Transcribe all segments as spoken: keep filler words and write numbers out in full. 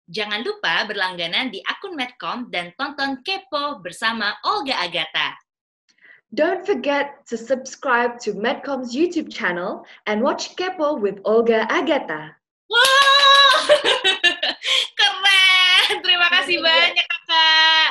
Jangan lupa berlangganan di akun Medcom dan tonton Kepo bersama Olga Agatha. Don't forget to subscribe to Medcom's YouTube channel and watch Kepo with Olga Agatha. Wow! Keren! Terima kasih banyak, Kakak.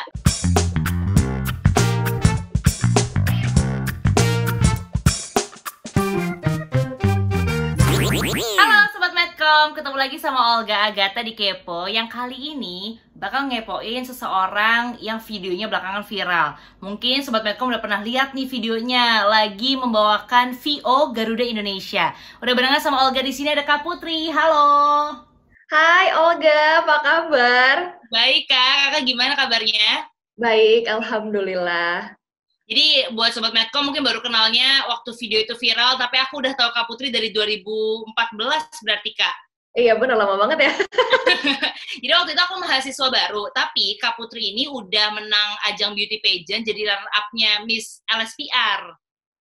Halo Sobat Medcom, ketemu lagi sama Olga Agatha di Kepo. Yang kali ini bakal ngepoin seseorang yang videonya belakangan viral. Mungkin Sobat Medcom udah pernah lihat nih videonya, lagi membawakan V O Garuda Indonesia. Udah barengan sama Olga di sini ada Kak Putri. Halo. Hai Olga, apa kabar? Baik Kak, Kakak gimana kabarnya? Baik, alhamdulillah. Jadi buat Sobat Medcom mungkin baru kenalnya waktu video itu viral, tapi aku udah tahu Kak Putri dari dua ribu empat belas berarti Kak. Iya benar, lama banget ya. Jadi waktu itu aku mahasiswa baru, tapi Kak Putri ini udah menang ajang beauty pageant jadi runner up-nya Miss L S P R.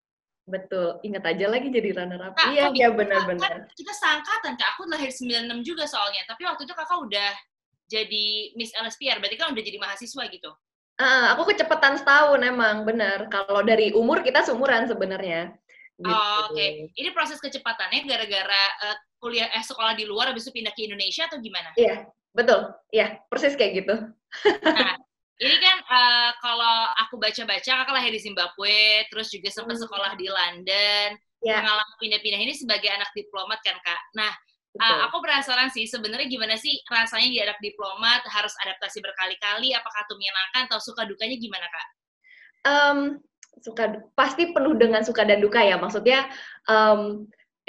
Betul, ingat aja lagi jadi runner up. Kak, Iya, kok iya bisa? benar-benar. Kan kita seangkatan Kak, aku lahir sembilan puluh enam juga soalnya, tapi waktu itu Kakak udah jadi Miss L S P R, berarti kan udah jadi mahasiswa gitu. Uh, aku kecepatan setahun emang, benar. Kalau dari umur kita seumuran sebenarnya. Gitu. Oh, oke. Okay. Ini proses kecepatannya gara-gara uh, kuliah eh sekolah di luar habis itu pindah ke Indonesia atau gimana? Iya, betul. Iya, persis kayak gitu. Nah, ini kan uh, kalau aku baca-baca kakak lahir di Zimbabwe, terus juga sempat Hmm. sekolah di London, Ya. pengalaman pindah-pindah ini sebagai anak diplomat kan Kak. Nah, uh, aku penasaran sih sebenarnya gimana sih rasanya jadi anak diplomat, harus adaptasi berkali-kali, apakah itu menyenangkan atau suka dukanya gimana Kak? Um, suka pasti penuh dengan suka dan duka ya, maksudnya um,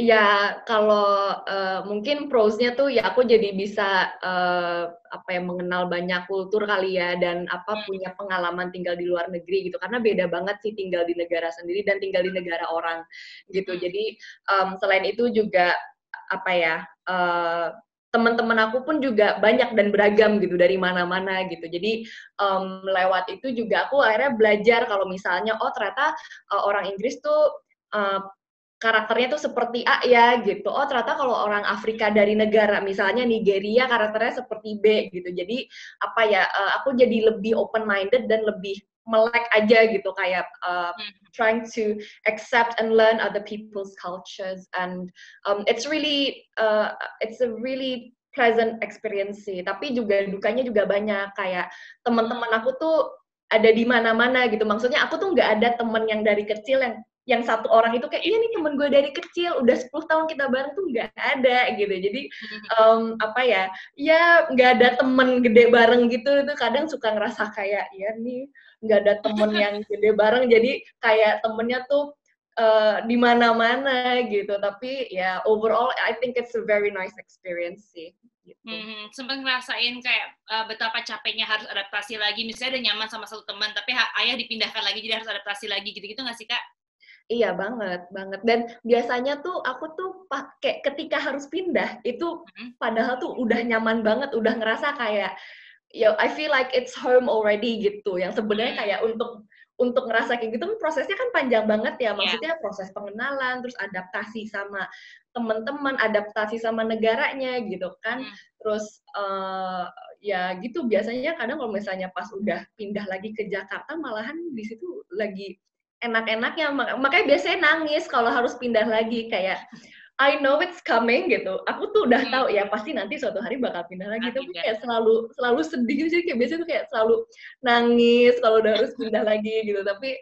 ya kalau uh, mungkin pros-nya tuh ya aku jadi bisa uh, apa ya mengenal banyak kultur kali ya, dan apa Hmm. punya pengalaman tinggal di luar negeri gitu, karena beda banget sih tinggal di negara sendiri dan tinggal di negara orang gitu. Hmm. Jadi um, selain itu juga apa ya uh, teman-teman aku pun juga banyak dan beragam gitu dari mana-mana gitu. Jadi um, lewat itu juga aku akhirnya belajar kalau misalnya oh ternyata uh, orang Inggris tuh uh, karakternya tuh seperti A ya gitu. Oh ternyata kalau orang Afrika dari negara misalnya Nigeria karakternya seperti B gitu. Jadi apa ya uh, aku jadi lebih open minded dan lebih melek aja gitu, kayak uh, trying to accept and learn other people's cultures, and um, it's really uh, it's a really pleasant experience sih. Tapi juga dukanya juga banyak, kayak teman-teman aku tuh ada di mana-mana gitu. Maksudnya aku tuh nggak ada temen yang dari kecil yang yang satu orang itu kayak iya nih temen gue dari kecil udah sepuluh tahun kita bareng tuh nggak ada gitu. Jadi um, apa ya ya nggak ada temen gede bareng gitu. Itu kadang suka ngerasa kayak ya nih nggak ada temen yang gede bareng, jadi kayak temennya tuh uh, di mana-mana gitu. Tapi ya overall I think it's a very nice experience sih gitu. Hmm, sempat ngerasain kayak uh, betapa capeknya harus adaptasi lagi, misalnya udah nyaman sama satu teman tapi ayah dipindahkan lagi jadi harus adaptasi lagi gitu-gitu nggak sih Kak? Iya banget, banget. Dan biasanya tuh aku tuh pakai ketika harus pindah itu Hmm. padahal tuh udah nyaman banget, udah ngerasa kayak ya I feel like it's home already gitu. Yang sebenarnya kayak untuk untuk ngerasa kayak gitu prosesnya kan panjang banget ya. Maksudnya proses pengenalan, terus adaptasi sama teman-teman, adaptasi sama negaranya gitu kan. Hmm. Terus uh, ya gitu biasanya kadang kalau misalnya pas udah pindah lagi ke Jakarta malahan di situ lagi enak-enaknya, makanya biasanya nangis kalau harus pindah lagi, kayak I know it's coming gitu. Aku tuh udah tahu ya pasti nanti suatu hari bakal pindah lagi, tapi kayak selalu selalu sedih gitu, kayak biasanya tuh kayak selalu nangis kalau udah harus pindah lagi gitu. Tapi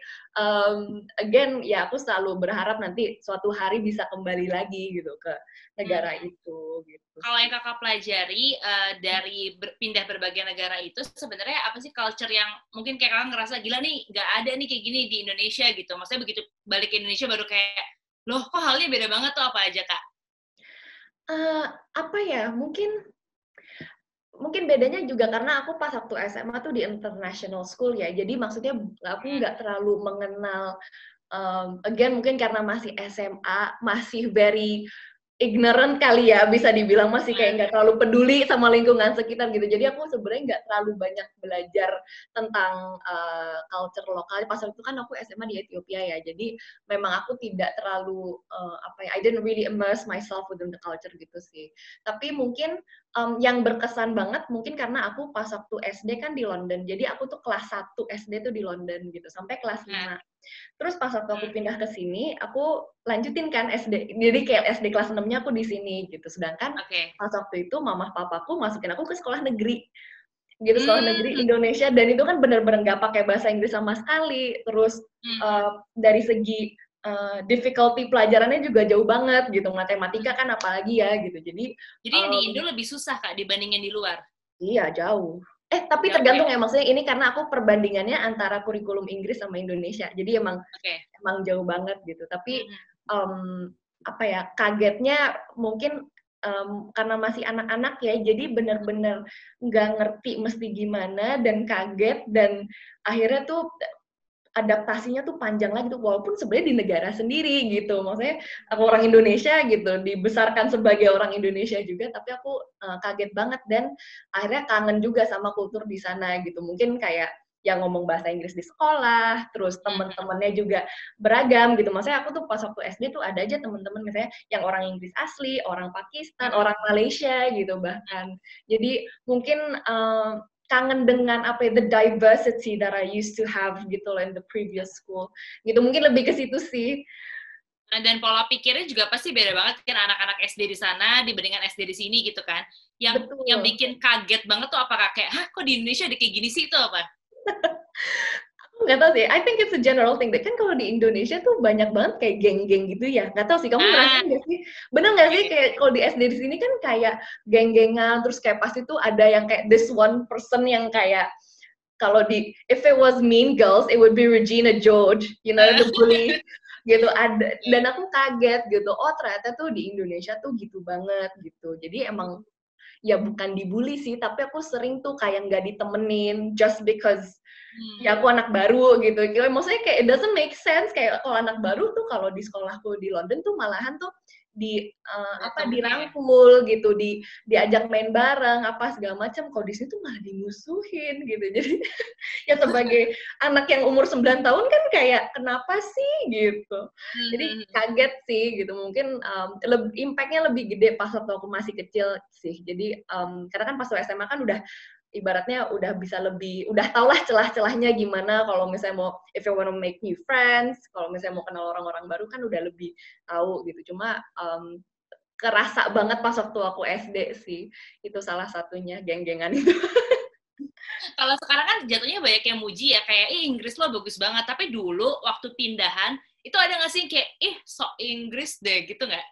um, again ya aku selalu berharap nanti suatu hari bisa kembali lagi gitu ke negara hmm. itu gitu. Kalau yang kakak pelajari uh, dari berpindah berbagai negara itu sebenarnya apa sih culture yang mungkin kayak kakak ngerasa gila nih nggak ada nih kayak gini di Indonesia gitu. Maksudnya begitu balik ke Indonesia baru kayak loh kok halnya beda banget tuh, apa aja Kak? Uh, apa ya mungkin mungkin bedanya juga karena aku pas waktu S M A tuh di international school ya, jadi maksudnya aku nggak terlalu mengenal um, again mungkin karena masih S M A masih very ignorant kali ya, bisa dibilang masih kayak nggak terlalu peduli sama lingkungan sekitar gitu. Jadi aku sebenarnya nggak terlalu banyak belajar tentang uh, culture lokal. Pas waktu itu kan aku S M A di Ethiopia ya, jadi memang aku tidak terlalu uh, apa ya, I didn't really immerse myself within the culture gitu sih. Tapi mungkin um, yang berkesan banget mungkin karena aku pas waktu S D kan di London, jadi aku tuh kelas satu S D tuh di London gitu, sampai kelas Nah, lima. Terus pas waktu aku hmm, pindah ke sini, aku lanjutin kan S D, jadi kayak S D kelas enam-nya aku di sini gitu. Sedangkan oke. Okay. pas waktu itu mamah papaku masukin aku ke sekolah negeri gitu, sekolah negeri Hmm, Indonesia, dan itu kan bener-bener nggak pakai bahasa Inggris sama sekali. Terus hmm. uh, dari segi uh, difficulty pelajarannya juga jauh banget gitu, matematika kan apalagi ya gitu. Jadi Jadi yang di um, Indo lebih susah Kak dibandingin di luar? iya jauh. Eh tapi Jauh ya? tergantung ya, maksudnya ini karena aku perbandingannya antara kurikulum Inggris sama Indonesia, jadi emang Oke. Okay. emang jauh banget gitu. Tapi Hmm. um, apa ya, kagetnya mungkin um, karena masih anak-anak ya, jadi bener-bener nggak ngerti mesti gimana dan kaget, dan akhirnya tuh adaptasinya tuh panjang lagi tuh, walaupun sebenarnya di negara sendiri gitu, maksudnya aku orang Indonesia gitu, dibesarkan sebagai orang Indonesia juga, tapi aku uh, kaget banget dan akhirnya kangen juga sama kultur di sana gitu. Mungkin kayak yang ngomong bahasa Inggris di sekolah, terus temen-temennya juga beragam gitu. Maksudnya aku tuh pas waktu S D tuh ada aja temen-temen misalnya yang orang Inggris asli, orang Pakistan, orang Malaysia gitu bahkan. Jadi mungkin uh, kangen dengan apa ya, the diversity that I used to have gitu loh in the previous school. Gitu, mungkin lebih ke situ sih. Nah, dan pola pikirnya juga pasti beda banget kan anak-anak S D di sana dibandingkan S D di sini gitu kan. Yang yang Betul. bikin kaget banget tuh apakah kayak, hah kok di Indonesia ada kayak gini sih, itu apa? Aku nggak tahu sih, I think it's a general thing. Kan kalau di Indonesia tuh banyak banget kayak geng-geng gitu ya. Nggak tahu sih, kamu Ah, ngerasain nggak sih? Bener nggak sih, okay. kayak kalau di S D di sini kan kayak geng-gengan, terus kayak pasti tuh ada yang kayak this one person yang kayak, kalau di, if it was Mean Girls, it would be Regina George, you know, the bully gitu. Ada, dan aku kaget gitu, oh ternyata tuh di Indonesia tuh gitu banget gitu. Jadi emang ya bukan dibully sih, tapi aku sering tuh kayak nggak ditemenin just because ya Hmm. aku anak baru gitu. Maksudnya kayak it doesn't make sense, kayak kalau anak baru tuh kalau di sekolahku di London tuh malahan tuh di uh, Ada apa temennya ya? dirangkul gitu, di diajak main bareng apa segala macam. Kalau di sini tuh malah dimusuhin gitu. Jadi ya sebagai anak yang umur sembilan tahun kan kayak kenapa sih gitu. Jadi Hmm. kaget sih gitu. Mungkin um, lebih, impact-nya lebih gede pas waktu aku masih kecil sih. Jadi um, karena kan pas waktu S M A kan udah ibaratnya udah bisa lebih, udah tau lah celah-celahnya gimana kalau misalnya mau, if you wanna make new friends, kalau misalnya mau kenal orang-orang baru kan udah lebih tahu gitu. Cuma um, kerasa banget pas waktu aku S D sih, itu salah satunya, geng-gengan itu. Kalau sekarang kan jatuhnya banyak yang muji ya, kayak, ih Inggris lo bagus banget. Tapi dulu waktu pindahan, itu ada nggak sih kayak, ih sok Inggris deh, gitu nggak?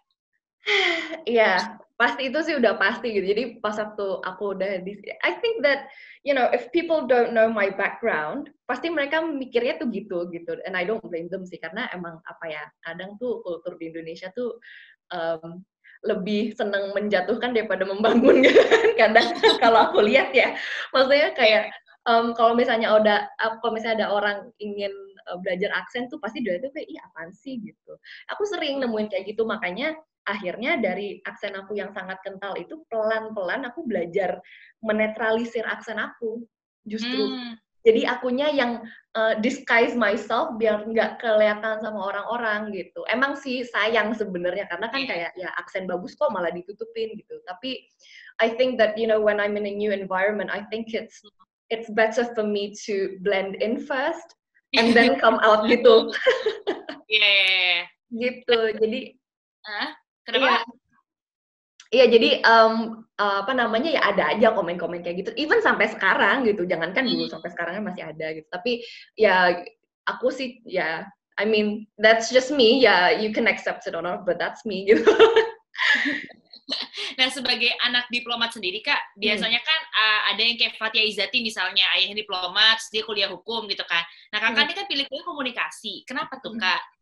Iya, pasti itu sih udah pasti gitu. Jadi pas waktu aku udah di, I think that you know if people don't know my background, pasti mereka mikirnya tuh gitu gitu. And I don't blame them sih, karena emang apa ya, kadang tuh kultur di Indonesia tuh um, lebih seneng menjatuhkan daripada membangun gitu kan. Kadang kalau aku lihat ya, maksudnya kayak um, kalau misalnya udah, kalau misalnya ada orang ingin uh, belajar aksen tuh pasti dia tuh kayak, ih apaan sih gitu. Aku sering nemuin kayak gitu, makanya akhirnya dari aksen aku yang sangat kental itu pelan-pelan aku belajar menetralisir aksen aku justru. Hmm, Jadi akunya yang uh, disguise myself biar nggak kelihatan sama orang-orang gitu. Emang sih sayang sebenarnya karena kan iya. kayak ya aksen bagus kok malah ditutupin gitu. Tapi I think that you know when I'm in a new environment, I think it's it's better for me to blend in first and then come out gitu. Iya, iya, iya. Gitu. Jadi Hah? iya. Kenapa? Iya, jadi um, apa namanya ya ada aja komen-komen kayak gitu. Even sampai sekarang gitu. Jangankan dulu, Hmm. sampai sekarang kan masih ada gitu. Tapi ya aku sih ya, I mean that's just me. Ya you can accept it or not, but that's me gitu. Nah, sebagai anak diplomat sendiri, Kak, Hmm. biasanya kan uh, ada yang kayak Fathia Izzati misalnya, ayahnya diplomat, terus dia kuliah hukum gitu kan. Nah, Hmm. Kakak ini kan pilih-pilih komunikasi. Kenapa tuh, Hmm. Kak?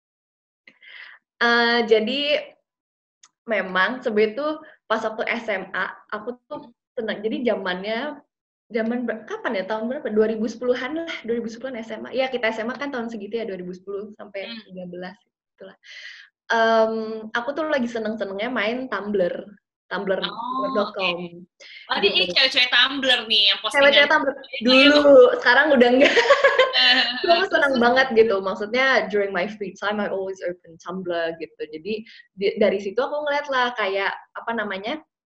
Uh, jadi memang sebenarnya tuh pas waktu S M A aku tuh tenang. Jadi zamannya zaman kapan ya, tahun berapa? dua ribu sepuluhan lah, dua ribu sepuluhan S M A. Ya kita S M A kan tahun segitu ya, dua ribu sepuluh sampai Hmm. tiga belas itulah. Um, aku tuh lagi seneng-senengnya main Tumblr, tumblr Oh, dot oke. com Oh, ini, ini gitu. cewek-cewek Tumblr nih, yang postingan Cewek-cewek Tumblr ayo. dulu, sekarang udah enggak. Dulu aku Terus, senang terus. banget gitu, maksudnya during my free time I always open Tumblr gitu. Jadi di, dari situ aku ngeliat lah kayak apa namanya,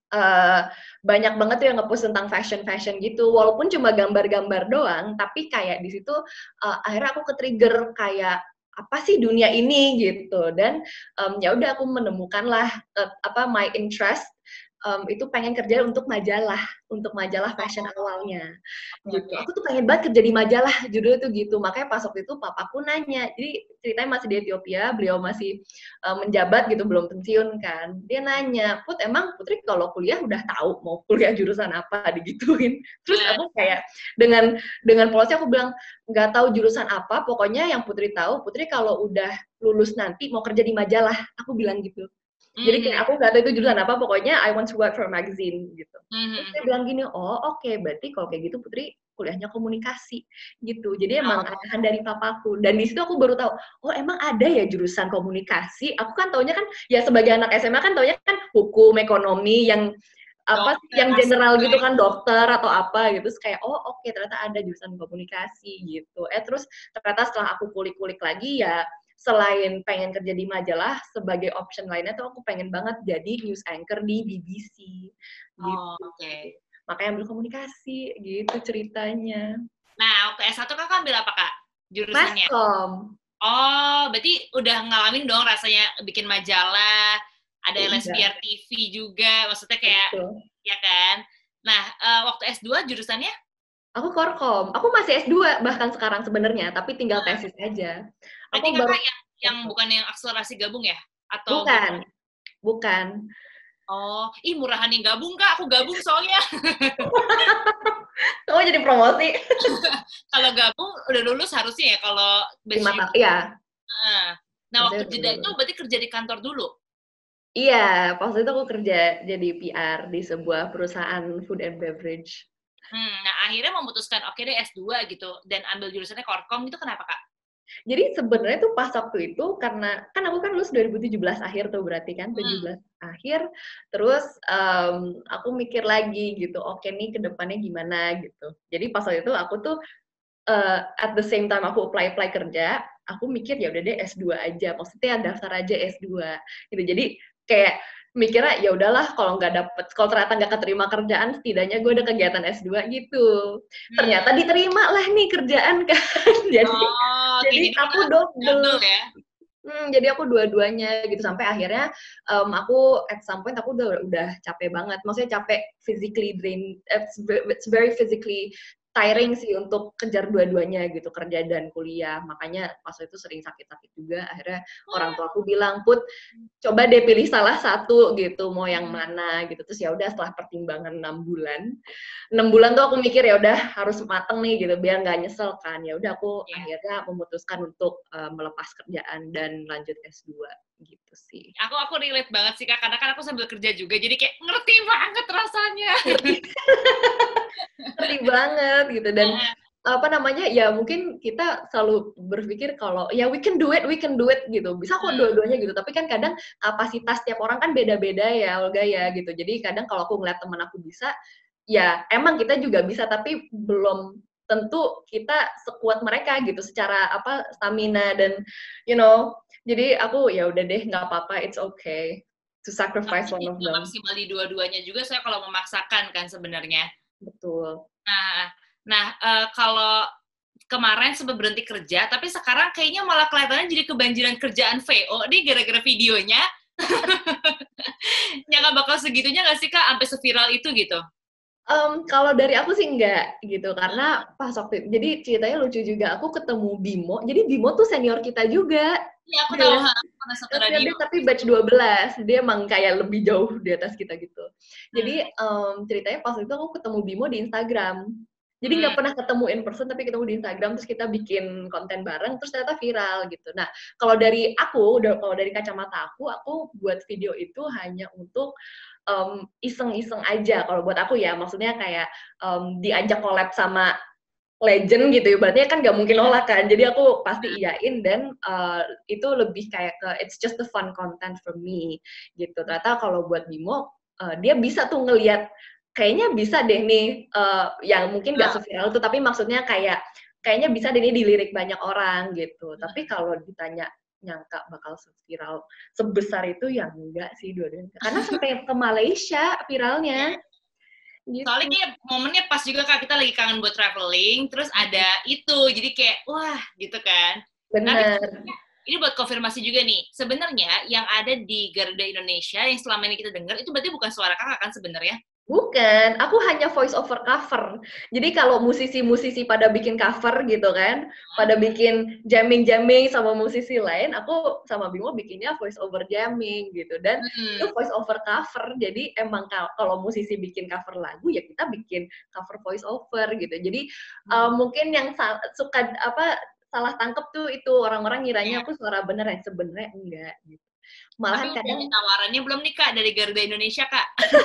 uh, banyak banget tuh yang nge-post tentang fashion-fashion gitu, walaupun cuma gambar-gambar doang, tapi kayak di situ uh, akhirnya aku ke-trigger kayak apa sih dunia ini gitu, dan um, ya udah aku menemukanlah uh, apa my interest um, itu pengen kerja untuk majalah, untuk majalah fashion awalnya, Oke, gitu. oke. Aku tuh pengen banget kerja di majalah, judulnya tuh gitu. Makanya pas waktu itu papaku nanya, jadi ceritanya masih di Ethiopia, beliau masih uh, menjabat gitu, belum pensiun kan. Dia nanya, Put, emang Putri kalau kuliah udah tahu mau kuliah jurusan apa, digituin. Terus Nah, aku kayak dengan dengan polosnya aku bilang, nggak tahu jurusan apa, pokoknya yang Putri tahu, Putri kalau udah lulus nanti mau kerja di majalah, aku bilang gitu. Jadi kayak mhm, aku nggak tahu itu jurusan apa, pokoknya I want to work for a magazine gitu. Terus mhm. dia bilang gini, oh oke, okay, berarti kalau kayak gitu Putri kuliahnya komunikasi gitu. Jadi emang Oh, arahan dari papaku. Dan di situ aku baru tahu, oh emang ada ya jurusan komunikasi. Aku kan taunya kan, ya sebagai anak S M A kan taunya kan hukum, ekonomi, yang apa dokter yang general gitu aspek. kan, dokter atau apa gitu. Terus kayak, oh oke, okay, ternyata ada jurusan komunikasi gitu. Eh terus ternyata setelah aku kulik-kulik lagi ya, selain pengen kerja di majalah, sebagai option lainnya tuh aku pengen banget jadi news anchor di B B C Oh, gitu. oke. Makanya ambil komunikasi gitu ceritanya. Nah, waktu S satu Kakak ambil apa, Kak? Jurusannya? Maskom. Oh, berarti udah ngalamin dong rasanya bikin majalah, ada Iya, L S P R T V juga, maksudnya kayak, betul. ya kan? Nah, eh, waktu S dua jurusannya? Aku korkom. Aku masih S dua bahkan sekarang sebenarnya, tapi tinggal Nah, tesis aja. berarti Aku baru Kakak yang yang korkom. bukan yang akselerasi gabung ya? Atau Bukan, gimana? bukan. Oh, ih murahan yang gabung, Kak. Aku gabung soalnya. Kamu jadi promosi. Kalau gabung udah lulus harusnya ya kalau Lima batch. tahun, iya. Nah, nah waktu Maksudnya udah jeda itu lulus. berarti kerja di kantor dulu? Iya, pas itu aku kerja jadi P R di sebuah perusahaan food and beverage. Hmm, nah akhirnya memutuskan, oke deh S dua gitu, dan ambil jurusannya Korkom itu kenapa, Kak? Jadi sebenarnya tuh pas waktu itu karena kan aku kan lulus dua ribu tujuh belas akhir tuh berarti kan tujuh Hmm, belas akhir, terus um, aku mikir lagi gitu, oke nih ke depannya gimana gitu. Jadi pas waktu itu aku tuh uh, at the same time aku apply apply kerja, aku mikir ya udah deh S dua aja, maksudnya daftar aja S dua gitu. Jadi kayak mikirnya ya udahlah kalau nggak dapet, kalau ternyata nggak keterima kerjaan, setidaknya gue ada kegiatan S dua gitu. Ternyata hmm. diterima lah nih kerjaan kan. Jadi Oh, oke, jadi jadi aku udah double double. ya? Hmm, jadi aku dua-duanya gitu sampai akhirnya um, aku at some point aku udah udah capek banget. Maksudnya capek physically drain, it's, it's very physically Hmm. tiring sih untuk kejar dua-duanya gitu, kerja dan kuliah. Makanya pas itu sering sakit-sakit juga. Akhirnya orang tua aku bilang, Put, coba deh pilih salah satu gitu, mau yang Hmm. mana gitu. Terus ya udah setelah pertimbangan enam bulan, enam bulan tuh aku mikir ya udah harus mateng nih gitu biar nggak nyesel kan. Ya udah aku Ya. akhirnya memutuskan untuk uh, melepas kerjaan dan lanjut S dua gitu sih. Aku aku relate banget sih, Kak, karena kan aku sambil kerja juga, jadi kayak ngerti banget rasanya. Ngerti, ngerti banget gitu. Dan apa namanya, ya mungkin kita selalu berpikir kalau ya we can do it, we can do it gitu. Bisa kok Hmm. dua-duanya gitu. Tapi kan kadang kapasitas tiap orang kan beda-beda ya Olga ya gitu. Jadi kadang kalau aku ngeliat temen aku bisa, ya emang kita juga bisa tapi belum tentu kita sekuat mereka gitu secara apa stamina dan you know. Jadi aku ya udah deh nggak apa-apa, it's okay to sacrifice one Tapi of nggak them. maksimal di dua-duanya juga saya kalau memaksakan kan sebenarnya. Betul. Nah, nah eh, kalau kemarin sempat berhenti kerja, tapi sekarang kayaknya malah kelihatannya jadi kebanjiran kerjaan V O nih gara-gara videonya. Ya nggak bakal segitunya nggak sih, Kak? Sampai seviral itu gitu? Um, kalau dari aku sih enggak gitu karena pas waktu jadi ceritanya lucu juga aku ketemu Bimo, jadi Bimo tuh senior kita juga. Iya, aku tahu, Dia ha, pernah satu senior radio. dia tapi batch dua belas, dia emang kayak lebih jauh di atas kita gitu. Hmm, Jadi um, ceritanya pas itu aku ketemu Bimo di Instagram, jadi nggak hmm, pernah ketemu in person tapi ketemu di Instagram, terus kita bikin konten bareng terus ternyata viral gitu. Nah kalau dari aku, kalau dari kacamata aku, aku buat video itu hanya untuk um, iseng-iseng aja kalau buat aku ya, maksudnya kayak um, diajak collab sama legend gitu ya, berarti kan nggak mungkin nolak kan, jadi aku pasti iyain dan uh, itu lebih kayak ke it's just the fun content for me gitu. Ternyata kalau buat Bimo, uh, dia bisa tuh ngelihat kayaknya bisa deh nih, uh, yang mungkin nggak nah, seviral itu tapi maksudnya kayak kayaknya bisa deh nih dilirik banyak orang gitu. Tapi kalau ditanya nyangka bakal viral sebesar itu, ya enggak sih dua-duanya. Karena sampai ke Malaysia viralnya. Gitu. Soalnya kayak momennya pas juga Kak, kita lagi kangen buat traveling, terus ada itu, jadi kayak wah gitu kan. Bener. Nah, ini buat konfirmasi juga nih, sebenarnya yang ada di Garuda Indonesia yang selama ini kita dengar itu berarti bukan suara Kakak kan sebenarnya? Bukan, aku hanya voice over cover. Jadi kalau musisi-musisi pada bikin cover gitu kan, pada bikin jamming-jamming sama musisi lain, aku sama Bimo bikinnya voice over jamming gitu. Dan Hmm. itu voice over cover, jadi emang kalau musisi bikin cover lagu, ya kita bikin cover voice over gitu. Jadi hmm. uh, mungkin yang suka apa salah tangkep tuh itu orang-orang ngiranya aku suara beneran, sebenarnya enggak gitu. Malahan tapi kadang tawarannya belum nih Kak dari Garuda Indonesia Kak.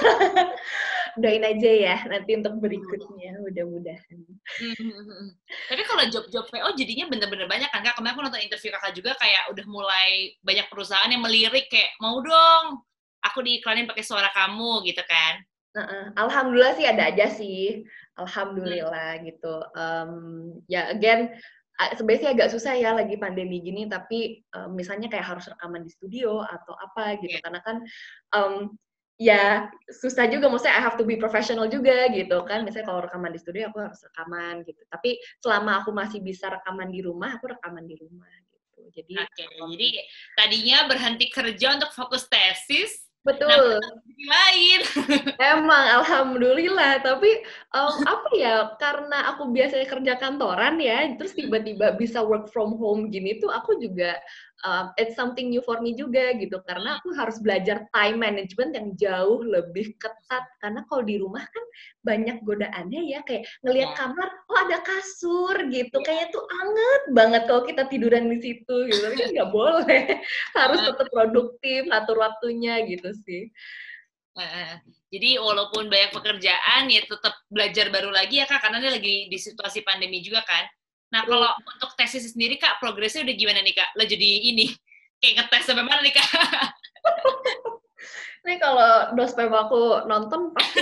Doain aja ya nanti untuk berikutnya, mudah-mudahan. Hmm. Tapi kalau job-job V O jadinya bener-bener banyak kan Kak? Kemarin aku nonton interview Kakak juga kayak udah mulai banyak perusahaan yang melirik kayak mau dong aku diiklanin pakai suara kamu gitu kan? Uh-uh. Alhamdulillah sih ada aja sih, alhamdulillah hmm. gitu. Um, ya again sebenarnya agak susah ya lagi pandemi gini, tapi um, misalnya kayak harus rekaman di studio atau apa gitu, yeah. Karena kan um, ya susah juga, maksudnya I have to be professional juga gitu kan. Misalnya kalau rekaman di studio aku harus rekaman gitu, tapi selama aku masih bisa rekaman di rumah, aku rekaman di rumah gitu. Jadi, okay. um, jadi tadinya berhenti kerja untuk fokus tesis. Betul. Lain. Emang alhamdulillah, tapi um, apa ya, karena aku biasanya kerja kantoran ya, terus tiba-tiba bisa work from home gini tuh aku juga uh, it's something new for me juga gitu, karena aku harus belajar time management yang jauh lebih ketat, karena kalau di rumah kan banyak godaannya ya, kayak ngelihat kamar, oh ada kasur gitu, kayaknya tuh anget banget kalau kita tiduran di situ gitu, tapi kan nggak boleh, harus tetap produktif, atur waktunya gitu sih. Uh, jadi walaupun banyak pekerjaan ya tetap belajar baru lagi ya Kak, karena ini lagi di situasi pandemi juga kan. Nah kalau uh. untuk tesis sendiri Kak, progresnya udah gimana nih Kak? Lo jadi ini, kayak ngetes sampai mana nih Kak? Nih kalau dospem aku nonton pasti.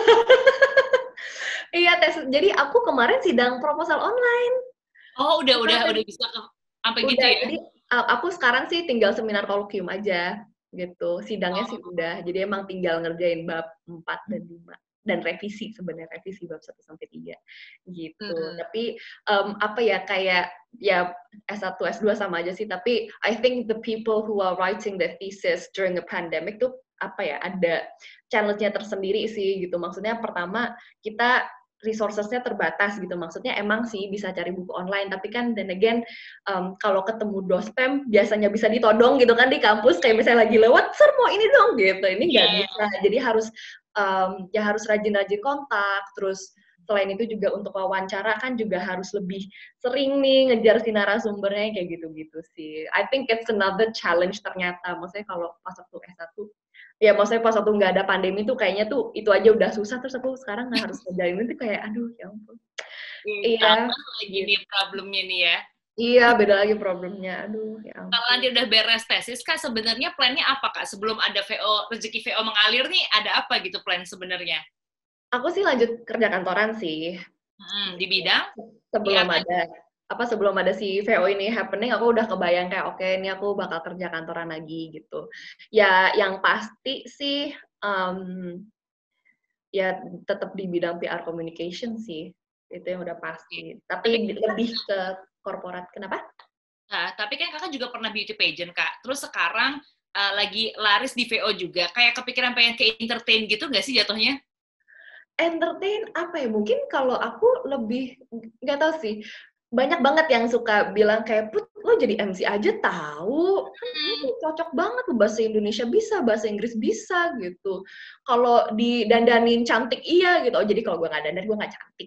Iya tes, jadi aku kemarin sidang proposal online. Oh udah udah udah bisa ke sampai gitu ya? Jadi aku sekarang sih tinggal seminar kolokvium aja gitu, sidangnya oh. sih udah, jadi emang tinggal ngerjain bab empat dan lima dan revisi, sebenarnya revisi bab satu sampai tiga gitu. Hmm. Tapi um, apa ya, kayak ya S satu S dua sama aja sih, tapi I think the people who are writing the thesis during the pandemic tuh apa ya, ada challenge-nya tersendiri sih gitu. Maksudnya pertama kita resources-nya terbatas gitu, maksudnya emang sih bisa cari buku online, tapi kan then again um, kalau ketemu dospem biasanya bisa ditodong gitu kan di kampus, kayak misalnya lagi lewat, sir mau ini dong gitu, ini nggak yeah. bisa, jadi harus um, ya harus rajin-rajin kontak, terus selain itu juga untuk wawancara kan juga harus lebih sering nih ngejar si narasumbernya kayak gitu-gitu sih. I think it's another challenge ternyata, maksudnya kalau pas waktu S satu ya maksudnya pas waktu nggak ada pandemi tuh kayaknya tuh itu aja udah susah, terus aku sekarang nggak harus ngejalin itu kayak aduh ya ampun. Iya. Lagi nih problemnya nih ya. Iya, beda lagi problemnya. Aduh ya ampun. Kalau nanti udah beres tesis Kak, sebenarnya plannya apa Kak? Sebelum ada V O, rezeki V O mengalir nih, ada apa gitu plan sebenarnya? Aku sih lanjut kerja kantoran sih. Hmm, di bidang? Sebelum ya, ada apa sebelum ada si V O ini happening, aku udah kebayang kayak oke okay, ini aku bakal kerja kantoran lagi gitu. Ya yang pasti sih um, ya tetap di bidang P R communication sih, itu yang udah pasti. Tapi, Tapi lebih ke korporat. Kenapa? Nah, tapi kan kakak juga pernah beauty pageant Kak. Terus sekarang uh, lagi laris di V O juga. Kayak kepikiran pengen ke entertain gitu nggak sih jatuhnya? Entertain apa ya? Mungkin kalau aku lebih nggak tahu sih. Banyak banget yang suka bilang kayak, Put, lo jadi M C aja tahu, hmm. cocok banget, bahasa Indonesia bisa, bahasa Inggris bisa gitu. Kalau didandanin cantik iya gitu, oh jadi kalau gue nggak dandan gue nggak cantik.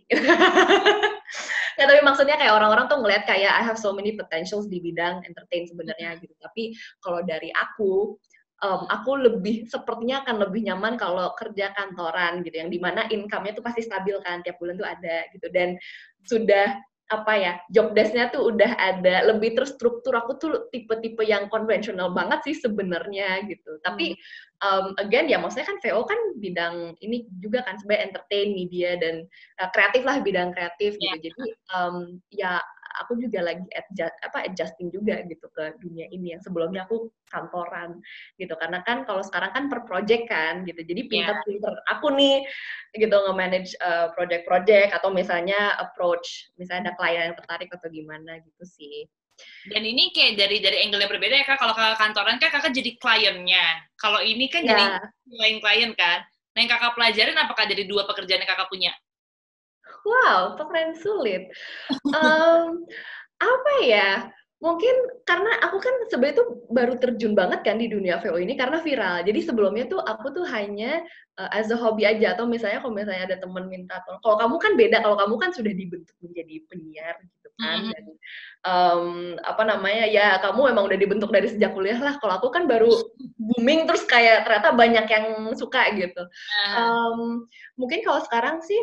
Ya tapi maksudnya kayak orang-orang tuh ngeliat kayak I have so many potentials di bidang entertain sebenarnya gitu. Tapi kalau dari aku, um, aku lebih sepertinya akan lebih nyaman kalau kerja kantoran gitu, yang dimana income-nya tuh pasti stabil kan, tiap bulan tuh ada gitu, dan sudah apa ya, job desk-nya tuh udah ada, lebih terstruktur. Aku tuh tipe-tipe yang konvensional banget sih sebenarnya gitu. Tapi um, again ya maksudnya kan V O kan bidang ini juga kan sebenarnya entertain, media dan uh, kreatif lah, bidang kreatif gitu. Yeah. Jadi um, ya aku juga lagi adjust, apa adjusting juga gitu ke dunia ini yang sebelumnya aku kantoran gitu. Karena kan kalau sekarang kan per project kan gitu. Jadi Ya. pinter-pinter aku nih gitu nge-manage uh, project-project atau misalnya approach misalnya ada klien yang tertarik atau gimana gitu sih. Dan ini kayak dari dari angle yang berbeda ya Kak. Kalau kakak kantoran kan kakak jadi kliennya. Kalau ini kan Ya. jadi klien-klien kan. Nah yang kakak pelajarin apakah dari dua pekerjaan yang kakak punya? Wow, pertanyaan sulit. Um, apa ya? Mungkin karena aku kan sebenarnya tuh baru terjun banget kan di dunia V O ini karena viral. Jadi sebelumnya tuh aku tuh hanya uh, as a hobby aja atau misalnya kalau misalnya ada teman minta tolong. Kalau kamu kan beda, kalau kamu kan sudah dibentuk menjadi penyiar gitu kan. Mm-hmm. Dan um, apa namanya ya kamu emang udah dibentuk dari sejak kuliah lah. Kalau aku kan baru booming terus kayak ternyata banyak yang suka gitu. Um, mungkin kalau sekarang sih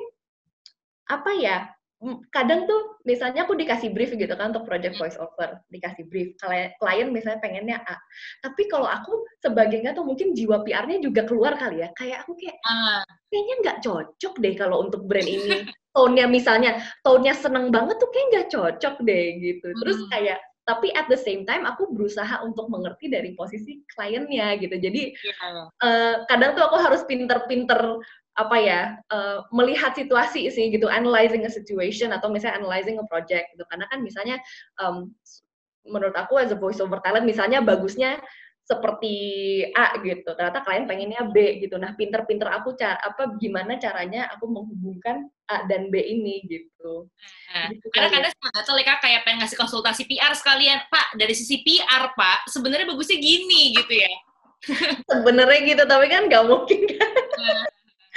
apa ya, kadang tuh misalnya aku dikasih brief gitu kan untuk project voice over, dikasih brief, klien misalnya pengennya A, tapi kalau aku sebagai nggak tuh mungkin jiwa P R-nya juga keluar kali ya, kayak aku kayak, kayaknya nggak cocok deh kalau untuk brand ini, tone-nya misalnya, tone-nya seneng banget tuh kayak nggak cocok deh gitu, terus kayak, tapi at the same time aku berusaha untuk mengerti dari posisi kliennya gitu, jadi yeah. uh, kadang tuh aku harus pinter-pinter apa ya, uh, melihat situasi sih gitu, analyzing a situation atau misalnya analyzing a project gitu, karena kan misalnya um, menurut aku as a voice over talent misalnya bagusnya seperti A gitu, ternyata klien pengennya B gitu, nah pinter-pinter aku cara apa gimana caranya aku menghubungkan A dan B ini gitu. Nah, gitu karena kadang suka ya. Kayak pengen ngasih konsultasi P R sekalian, Pak dari sisi P R Pak sebenarnya bagusnya gini gitu ya. Sebenarnya gitu, tapi kan nggak mungkin kan. Nah.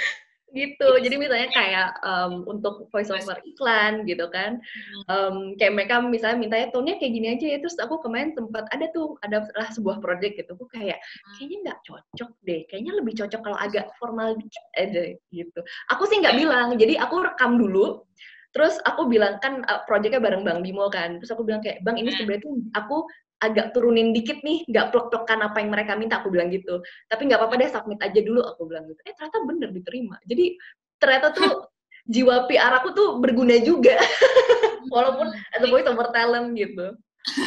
Gitu, jadi misalnya kayak um, untuk voice over iklan gitu kan, um, kayak mereka misalnya mintanya tone-nya kayak gini aja ya, terus aku kemarin sempat ada tuh, ada lah sebuah project gitu, aku kayak, kayaknya nggak cocok deh, kayaknya lebih cocok kalau agak formal dikit aja gitu. Aku sih nggak bilang, jadi aku rekam dulu, terus aku bilang kan uh, project-nya bareng Bang Bimo kan, terus aku bilang kayak, Bang ini sebenarnya tuh aku agak turunin dikit nih, nggak plok-plokan apa yang mereka minta, aku bilang gitu. Tapi nggak apa-apa deh, submit aja dulu, aku bilang gitu. Eh, ternyata bener diterima. Jadi, ternyata tuh jiwa P R aku tuh berguna juga. Walaupun as a voice over talent gitu.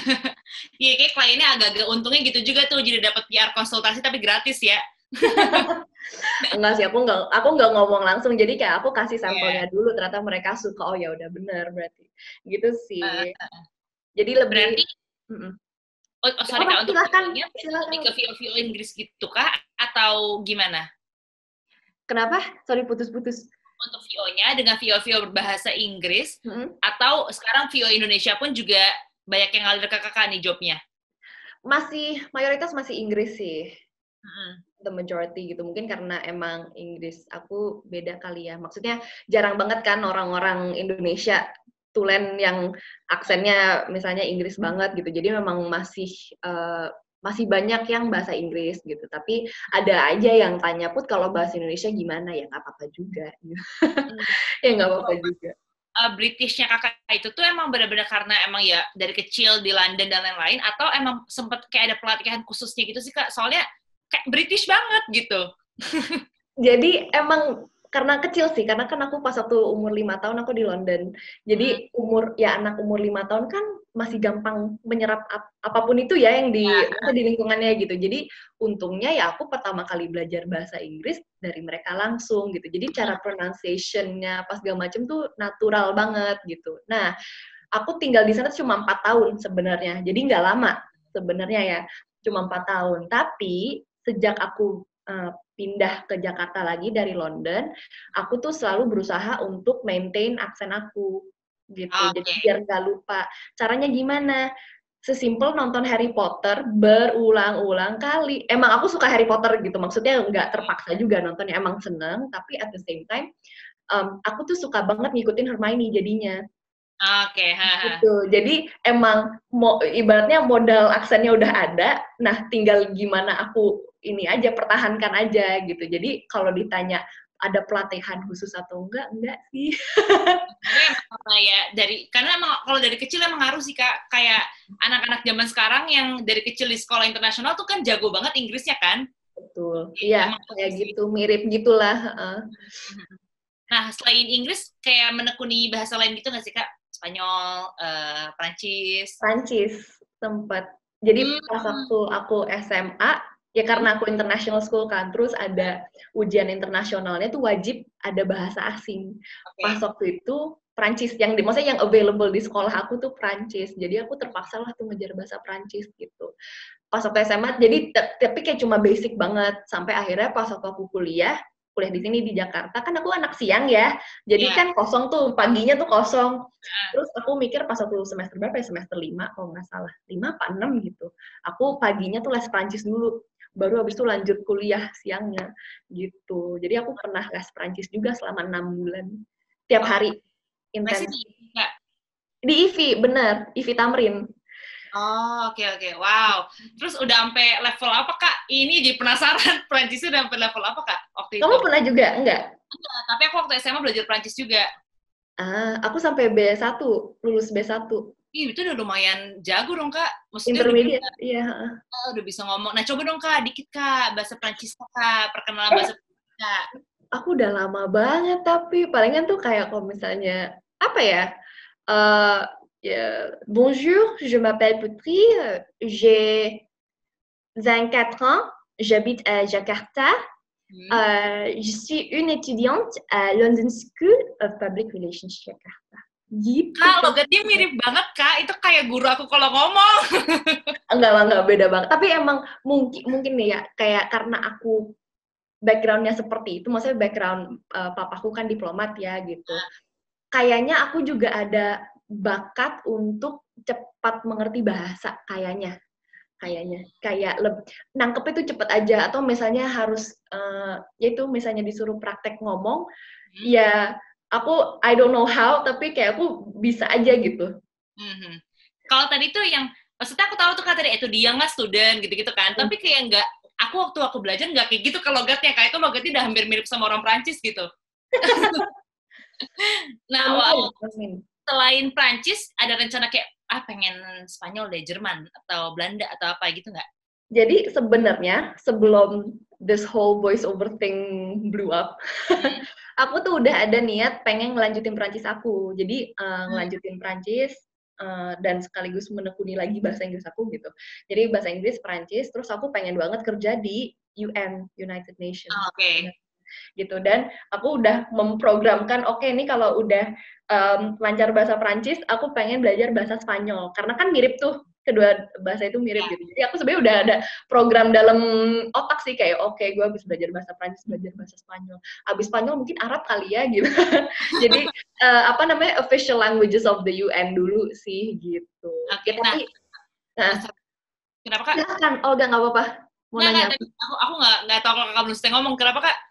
Iya, kayak kliennya agak-agak untungnya gitu juga tuh, jadi dapat P R konsultasi tapi gratis ya. Enggak sih, aku nggak aku nggak ngomong langsung, jadi kayak aku kasih sampelnya yeah. dulu, ternyata mereka suka, oh ya udah bener berarti. Gitu sih. Uh, jadi lebih... Berarti, mm-mm. Oh, oh sorry Kak, untuk videonya lebih ke V O-V O Inggris gitu kah? Atau gimana? Kenapa? Sorry, putus-putus. Untuk V O-nya dengan V O-V O berbahasa Inggris, hmm? Atau sekarang V O Indonesia pun juga banyak yang ngalir ke kakak nih jobnya? Masih, mayoritas masih Inggris sih. Hmm. The majority gitu. Mungkin karena emang Inggris aku beda kali ya. Maksudnya jarang banget kan orang-orang Indonesia tulen yang aksennya misalnya Inggris banget gitu. Jadi memang masih uh, masih banyak yang bahasa Inggris gitu. Tapi ada aja yang tanya, Put kalau bahasa Indonesia gimana? Ya nggak apa-apa juga. Hmm. Ya nggak apa-apa juga. Uh, Britishnya kakak itu tuh emang benar-benar karena emang ya dari kecil di London dan lain-lain, atau emang sempet kayak ada pelatihan khususnya gitu sih Kak? Soalnya kayak British banget gitu. Jadi emang karena kecil sih, karena kan aku pas waktu umur lima tahun aku di London. Jadi hmm. umur ya anak umur lima tahun kan masih gampang menyerap ap apapun itu ya yang di ya. di lingkungannya gitu. Jadi untungnya ya aku pertama kali belajar bahasa Inggris dari mereka langsung gitu. Jadi cara pronunciation-nya pas segala macem tuh natural banget gitu. Nah, aku tinggal di sana cuma empat tahun sebenarnya. Jadi nggak lama sebenarnya ya, cuma empat tahun. Tapi sejak aku uh, pindah ke Jakarta lagi dari London, aku tuh selalu berusaha untuk maintain aksen aku, gitu. Okay. Jadi biar nggak lupa. Caranya gimana? Sesimpel nonton Harry Potter berulang-ulang kali. Emang aku suka Harry Potter gitu, maksudnya nggak terpaksa juga nontonnya, emang seneng, tapi at the same time, um, aku tuh suka banget ngikutin Hermione jadinya. Oke, okay. Gitu. Jadi emang mo, ibaratnya modal aksennya udah ada, nah tinggal gimana aku ini aja pertahankan aja gitu. Jadi kalau ditanya ada pelatihan khusus atau enggak, enggak sih. Emang ya dari karena emang kalau dari kecil emang harus sih Kak, kayak anak-anak zaman sekarang yang dari kecil di sekolah internasional tuh kan jago banget Inggrisnya kan? Betul. Iya, kayak gitu, mirip gitulah. Uh. Nah, selain Inggris kayak menekuni bahasa lain gitu nggak sih Kak? Spanyol, uh, Prancis. Prancis sempat. Jadi Hmm. pas waktu aku S M A, ya karena aku international school kan, terus ada ujian internasionalnya tuh wajib ada bahasa asing. Okay. Pas waktu itu Prancis yang di, maksudnya yang available di sekolah aku tuh Prancis. Jadi aku terpaksa lah tuh ngejar bahasa Prancis gitu. Pas waktu S M A, jadi tapi kayak cuma basic banget. Sampai akhirnya pas waktu aku kuliah, kuliah di sini di Jakarta, kan aku anak siang ya. Jadi yeah. kan kosong tuh, paginya tuh kosong. Terus aku mikir pas waktu semester berapa ya, semester lima kalau nggak salah. lima apa enam gitu. Aku paginya tuh les Prancis dulu. Baru habis itu lanjut kuliah siangnya gitu. Jadi aku pernah les Prancis juga selama enam bulan. Tiap hari. Intens. Di I V I, bener. I V I Tamrin. Oh, oke okay, oke. Okay. Wow. Terus udah sampai level apa, Kak? Ini jadi penasaran. Prancisnya udah sampai level apa, Kak? Waktu itu. Kamu pernah juga? Enggak? Enggak, tapi aku waktu S M A belajar Prancis juga. Ah, aku sampai B satu, lulus B satu. Ih, itu udah lumayan jago dong, Kak. Maksudnya intermediate, iya. Uh, udah bisa ngomong. Nah, coba dong, Kak, dikit, Kak. Bahasa Prancis, Kak. Perkenalan bahasa Prancis, Kak. Aku udah lama banget, tapi palingan tuh kayak kalau misalnya, apa ya, uh, Yeah. Bonjour, je m'appelle Putri, j'ai vingt-quatre ans, j'habite à Jakarta, mm. uh, je suis une étudiante à London School of Public Relations Jakarta. Gitu. Kak, logatnya mirip banget, Kak. Itu kayak guru aku kalau ngomong. Enggak, enggak, beda banget. Tapi emang mungkin mungkin nih ya, kayak karena aku background-nya seperti itu, maksudnya background uh, papaku kan diplomat ya, gitu. Uh. Kayaknya aku juga ada bakat untuk cepat mengerti bahasa kayaknya kayaknya kayak lebih nangkep itu cepet aja atau misalnya harus uh, yaitu misalnya disuruh praktek ngomong hmm. ya aku I don't know how tapi kayak aku bisa aja gitu. Hmm. Kalau tadi tuh yang maksudnya aku tahu tuh kata tadi itu dia nggak student gitu-gitu kan hmm. tapi kayak nggak aku waktu aku belajar nggak kayak gitu ke logatnya kayak itu logatnya udah hampir mirip sama orang Prancis gitu. Nah, wow. Selain Prancis, ada rencana kayak, ah pengen Spanyol deh, Jerman, atau Belanda, atau apa gitu nggak? Jadi sebenarnya, sebelum this whole voice over thing blew up, hmm. aku tuh udah ada niat pengen ngelanjutin Prancis aku. Jadi, uh, ngelanjutin Prancis, uh, dan sekaligus menekuni lagi bahasa Inggris aku gitu. Jadi, bahasa Inggris, Prancis, terus aku pengen banget kerja di U N, United Nations. Oh, oke. Okay. Gitu, dan aku udah memprogramkan, oke okay, ini kalau udah um, lancar bahasa Prancis, aku pengen belajar bahasa Spanyol, karena kan mirip tuh, kedua bahasa itu mirip yeah. gitu, jadi aku sebenarnya udah ada program dalam otak sih, kayak oke, okay, gue habis belajar bahasa Prancis, belajar bahasa Spanyol, habis Spanyol mungkin Arab kali ya, gitu, jadi uh, apa namanya, official languages of the U N dulu sih, gitu. Okay, ya, tapi, nah, nah, kenapa Kak? Silakan, oh enggak, nggak apa-apa, mau nah, nanya. Nggak, aku aku nggak nggak tahu kalau Kakak belum selesai ngomong, kenapa Kak?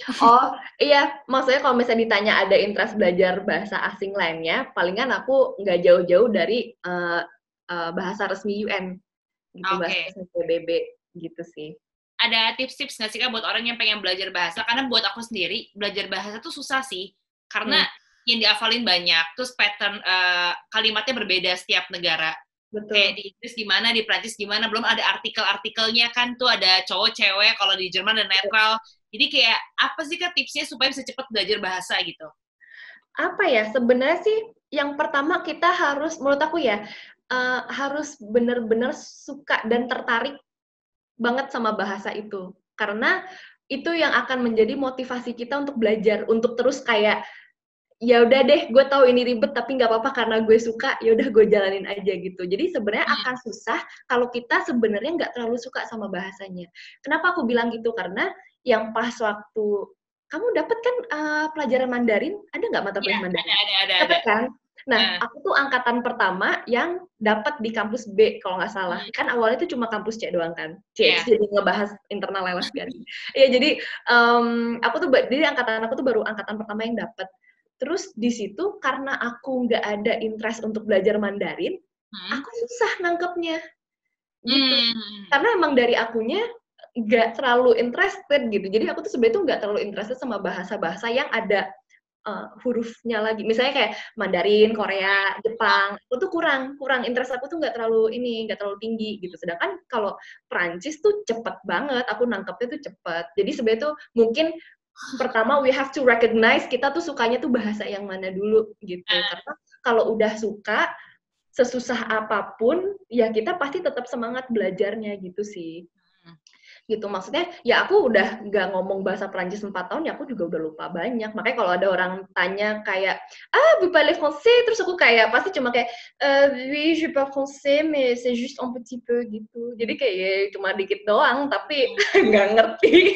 Oh iya, maksudnya kalau misalnya ditanya ada interest belajar bahasa asing lainnya, palingan aku nggak jauh-jauh dari uh, uh, bahasa resmi U N, gitu, okay. Bahasa resmi P B B, gitu sih. Ada tips-tips nggak sih Kak buat orang yang pengen belajar bahasa? Karena buat aku sendiri, belajar bahasa tuh susah sih, karena hmm. yang dihafalin banyak, terus pattern uh, kalimatnya berbeda setiap negara. Betul. Kayak di Inggris gimana, di Prancis gimana, belum ada artikel-artikelnya kan, tuh ada cowok-cewek, kalau di Jerman ada netral. Jadi kayak, apa sih Kak tipsnya supaya bisa cepat belajar bahasa gitu? Apa ya, sebenarnya sih yang pertama kita harus, menurut aku ya, uh, harus benar-benar suka dan tertarik banget sama bahasa itu. Karena itu yang akan menjadi motivasi kita untuk belajar, untuk terus kayak, ya udah deh, gue tahu ini ribet tapi nggak apa-apa karena gue suka, ya udah gue jalanin aja gitu. Jadi sebenarnya hmm. akan susah kalau kita sebenarnya nggak terlalu suka sama bahasanya. Kenapa aku bilang gitu? Karena yang pas waktu kamu dapat kan uh, pelajaran Mandarin, ada nggak mata pelajaran ya, Mandarin? Ada, ada, ada. Dapat kan? Nah, uh. aku tuh angkatan pertama yang dapat di kampus B kalau nggak salah. Hmm. Kan awalnya itu cuma kampus C doang kan. C yeah. Jadi ngebahas internal lewat biar. Iya, jadi um, aku tuh jadi angkatan aku tuh baru angkatan pertama yang dapat. Terus di situ karena aku nggak ada interest untuk belajar Mandarin, hmm. aku susah nangkepnya. Gitu. Hmm. Karena emang dari akunya nggak terlalu interested gitu. Jadi aku tuh sebenarnya tuh nggak terlalu interested sama bahasa-bahasa yang ada uh, hurufnya lagi. Misalnya kayak Mandarin, Korea, Jepang, itu tuh kurang, kurang interest aku tuh nggak terlalu ini, nggak terlalu tinggi gitu. Sedangkan kalau Prancis tuh cepet banget, aku nangkepnya tuh cepet. Jadi sebenarnya tuh mungkin pertama we have to recognize kita tuh sukanya tuh bahasa yang mana dulu gitu. Karena kalau udah suka, sesusah apapun, ya kita pasti tetap semangat belajarnya gitu sih. Hmm. Gitu, maksudnya ya aku udah nggak ngomong bahasa Prancis empat tahun, ya aku juga udah lupa banyak. Makanya kalau ada orang tanya kayak, ah, vous parlez français? Terus aku kayak, pasti cuma kayak, euh, oui, je parle français, mais c'est juste un petit peu, gitu. Jadi kayak ya, cuma dikit doang, tapi nggak ngerti.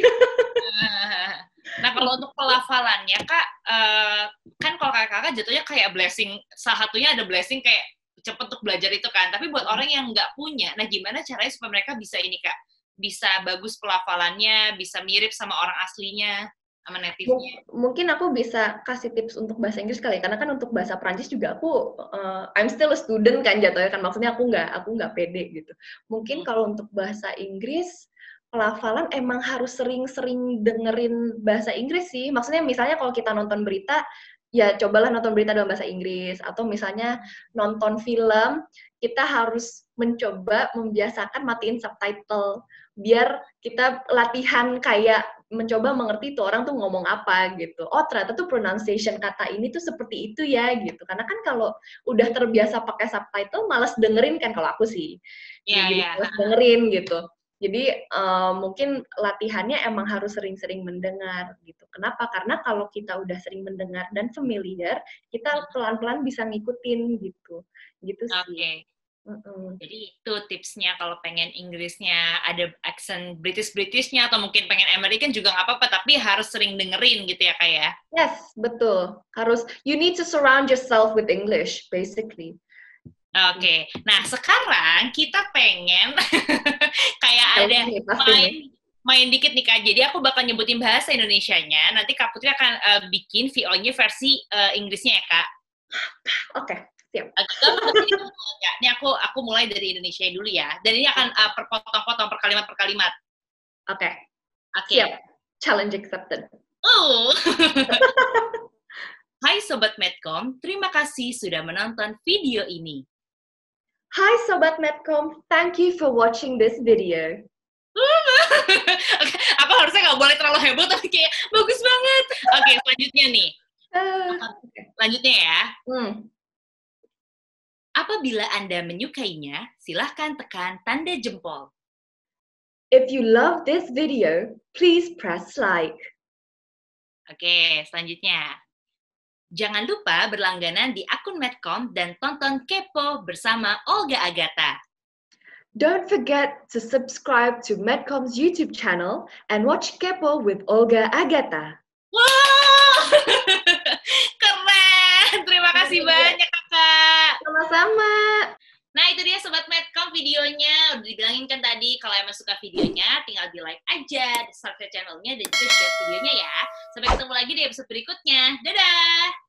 Nah, kalau untuk pelafalannya, Kak, uh, kan kalau kakak-kakak jatuhnya kayak blessing, salah satunya ada blessing kayak cepet untuk belajar itu kan, tapi buat orang yang nggak punya, nah gimana caranya supaya mereka bisa ini, Kak? Bisa bagus pelafalannya, bisa mirip sama orang aslinya, sama native-nya. Mungkin aku bisa kasih tips untuk bahasa Inggris kali, karena kan untuk bahasa Prancis juga aku, uh, I'm still a student kan jatuhnya kan, maksudnya aku nggak aku nggak pede gitu. Mungkin Hmm. kalau untuk bahasa Inggris, pelafalan emang harus sering-sering dengerin bahasa Inggris sih. Maksudnya misalnya kalau kita nonton berita, ya cobalah nonton berita dalam bahasa Inggris, atau misalnya nonton film, kita harus mencoba membiasakan matiin subtitle, biar kita latihan kayak mencoba mengerti tuh orang tuh ngomong apa gitu. Oh ternyata tuh pronunciation kata ini tuh seperti itu ya gitu. Karena kan kalau udah terbiasa pakai subtitle, malas dengerin kan kalau aku sih. Iya, Jadi iya. malas dengerin gitu. Jadi uh, mungkin latihannya emang harus sering-sering mendengar gitu. Kenapa? Karena kalau kita udah sering mendengar dan familiar, kita pelan-pelan bisa ngikutin gitu. Gitu sih. Oke. Mm-mm. Jadi itu tipsnya kalau pengen Inggrisnya ada accent British-Britishnya atau mungkin pengen American juga nggak apa-apa, tapi harus sering dengerin gitu ya Kak ya? Yes, betul. Harus, you need to surround yourself with English, basically. Oke, okay. Nah sekarang kita pengen kayak Kalo ada nih, main main dikit nih Kak. Jadi aku bakal nyebutin bahasa Indonesianya. Nanti Kak Putri akan uh, bikin V O-nya versi uh, Inggrisnya ya Kak. Oke, okay, siap. Ya, ini aku aku mulai dari Indonesia dulu ya. Dan ini akan uh, perpotong-potong per kalimat per kalimat. Oke. Okay. Oke. Okay. Siap. Challenge accepted. Oh. Hai Sobat Medcom, terima kasih sudah menonton video ini. Hai Sobat Medcom, thank you for watching this video. Okay, aku harusnya nggak boleh terlalu heboh, tapi kayak bagus banget. Oke, okay, selanjutnya nih. Uh, okay. Lanjutnya ya. Hmm. Apabila Anda menyukainya, silahkan tekan tanda jempol. If you love this video, please press like. Oke, okay, selanjutnya. Jangan lupa berlangganan di akun Medcom dan tonton Kepo bersama Olga Agatha. Don't forget to subscribe to Medcom's YouTube channel and watch Kepo with Olga Agatha. Wow! Keren! Terima kasih banyak, Kakak. Sama-sama. Nah, itu dia Sobat Medcom videonya. Udah dibilangin kan tadi, kalau emang suka videonya, tinggal di-like aja, subscribe channelnya, dan juga share videonya ya. Sampai ketemu lagi di episode berikutnya. Dadah!